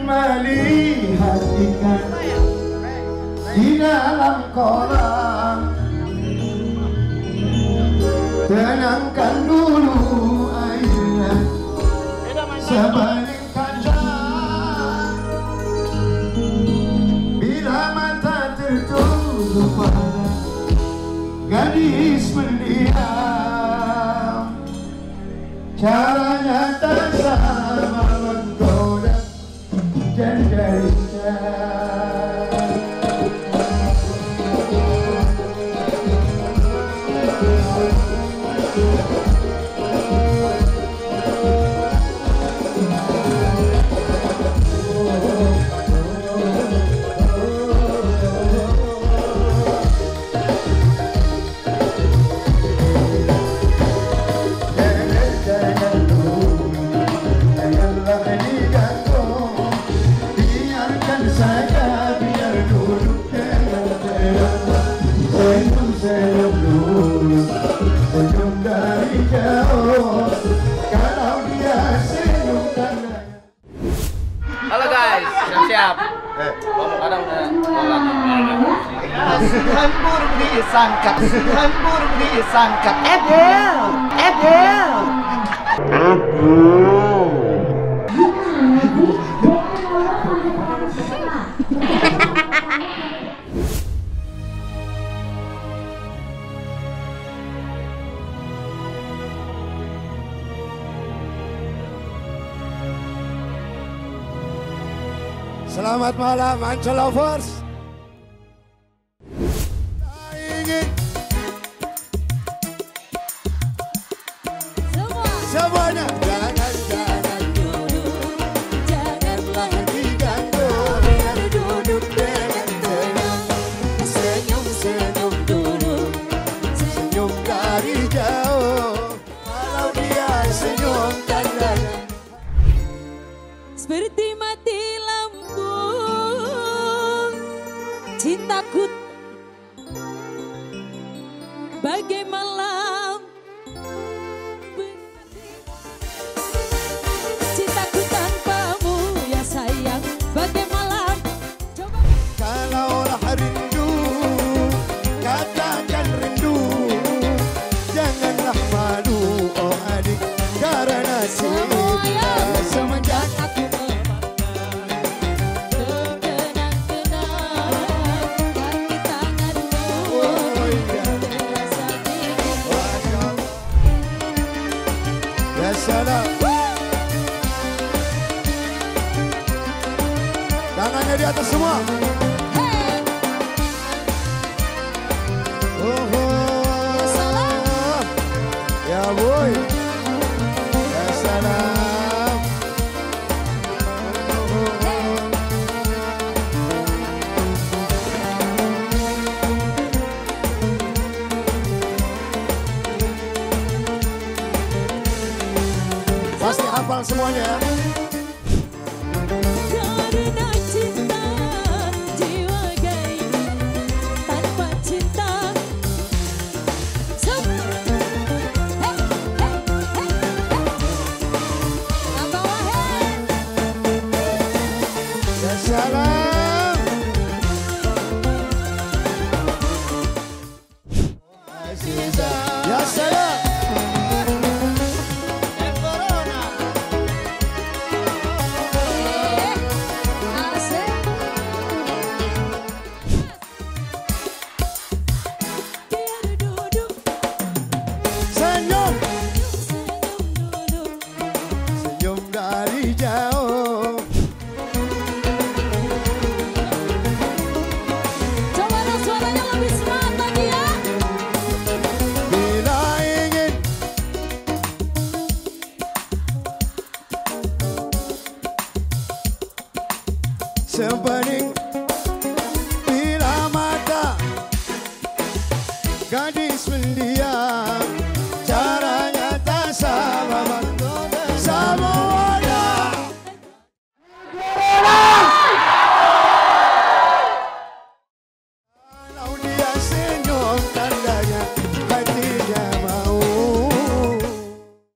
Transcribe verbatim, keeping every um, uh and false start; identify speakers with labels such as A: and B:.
A: melihat ikan di dalam kolam. Tenangkan dulu airnya sebalik kaca. Bila mata tertutup pada gadis mendiam, caranya tak sama menggoda dan darinya.
B: Halo guys, siap-siap. Eh, kamu kadang udah
A: Kasihan burung disangka, kasihan burung disangka. Edel, Edel. Selamat malam Ancol Lovers. Ingin semua semuanya jangan jangan duduk, janganlah diganggu, biar duduk dengan tenang, senyum senyum dulu, senyum dari jauh. Kalau dia senyum tanda
C: seperti mati cintaku bagai malam, cintaku tanpamu ya sayang bagai malam. Coba
A: kalaulah rindu katakan rindu, janganlah malu oh adik, karena cinta semenjak aku salam. Tangannya di atas semua. Hey. Oh, oh. Ya salam. Ya boy. Ya salam. Oh, oh. Hey. Pasti hafal semuanya.
C: Karena cinta jiwa gay, tanpa cinta sem hey, hey, hey, hey. Apa wahai
A: ya salam. Ya salam. Dari jauh.
C: Coba dong suaranya lebih semangat lagi ya.
A: Bila ingin sebening, bila mata gadis mendiam, caranya tak sama menggoda sama. Kalau dia